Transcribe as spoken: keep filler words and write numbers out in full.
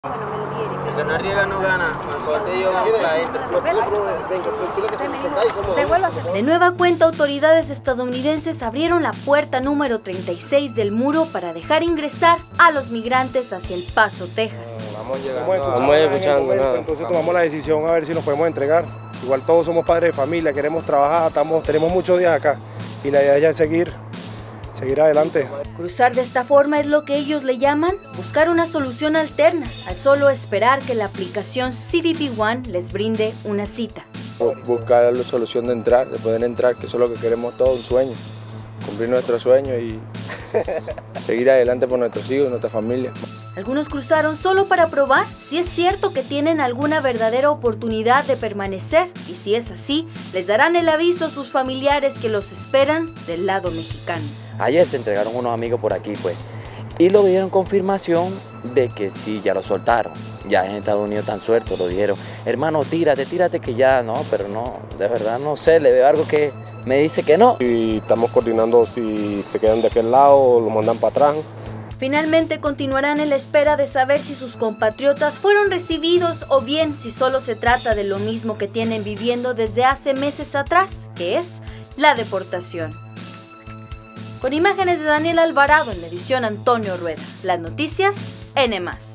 Ganar Diego no gana, mejor de ellos De nueva cuenta, autoridades estadounidenses abrieron la puerta número treinta y seis del muro para dejar ingresar a los migrantes hacia El Paso, Texas. Vamos escuchando, nada. Entonces tomamos la decisión a ver si nos podemos entregar. Igual todos somos padres de familia, queremos trabajar, estamos, tenemos muchos días acá y la idea ya es seguir, seguir adelante. Cruzar de esta forma es lo que ellos le llaman buscar una solución alterna, al solo esperar que la aplicación C B P One les brinde una cita. Buscar la solución de entrar, de poder entrar, que eso es lo que queremos todos, un sueño, cumplir nuestro sueño y seguir adelante por nuestros hijos y nuestra familia. Algunos cruzaron solo para probar si es cierto que tienen alguna verdadera oportunidad de permanecer, y si es así, les darán el aviso a sus familiares que los esperan del lado mexicano. Ayer se entregaron unos amigos por aquí, pues, y lo dieron confirmación de que sí, ya lo soltaron. Ya en Estados Unidos están sueltos, lo dijeron. Hermano, tírate, tírate que ya, no, pero no, de verdad no sé, le veo algo que me dice que no. Y estamos coordinando si se quedan de aquel lado o lo mandan para atrás. Finalmente continuarán en la espera de saber si sus compatriotas fueron recibidos o bien si solo se trata de lo mismo que tienen viviendo desde hace meses atrás, que es la deportación. Con imágenes de Daniel Alvarado en la edición Antonio Rueda, las noticias N más.